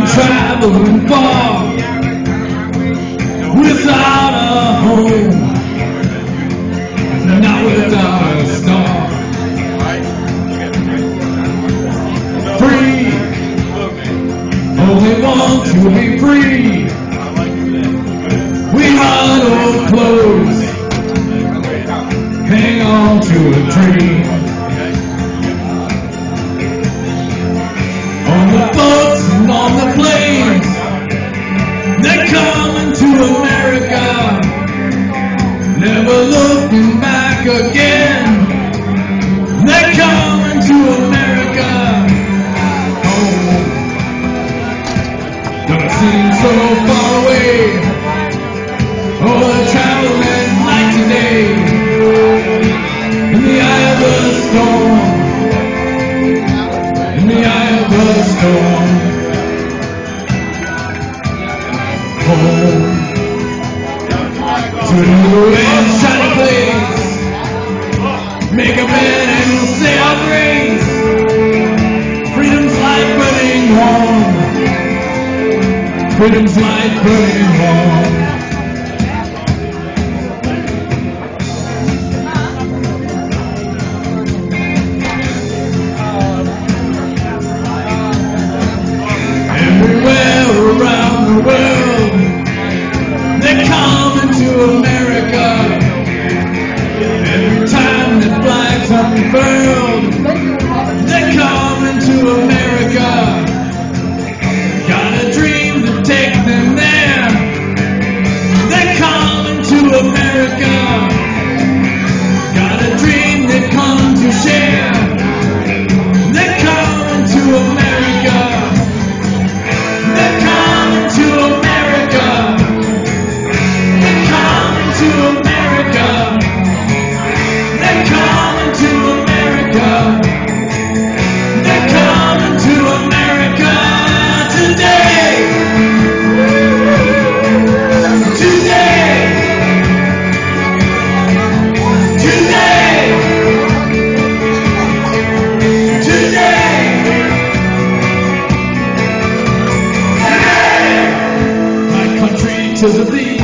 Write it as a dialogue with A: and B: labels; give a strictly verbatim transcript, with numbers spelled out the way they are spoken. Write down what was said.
A: traveling far without a home, not without a star. Free, only want to be free. We huddle close, hang on to a tree. On the boats and on the planes, they're coming to America, never looking back again. They're coming to America. Home don't seem so far away. Oh, they're traveling night and day in the eye of the storm. In the eye of the storm. Home to a new and shiny place. Make a bed and we'll say our grace. Freedom's light burning warm. Freedom's light burning warm. Around the world, they're coming to America. Every time the flags unfurled, they're coming to America. Got a dream to take them there. They're coming to America. Got a dream they've come to share. They're coming to America. They're coming to America. They're coming to America. They're coming to America. They're coming to America today. Today. Today. Today. My country, 'tis of thee.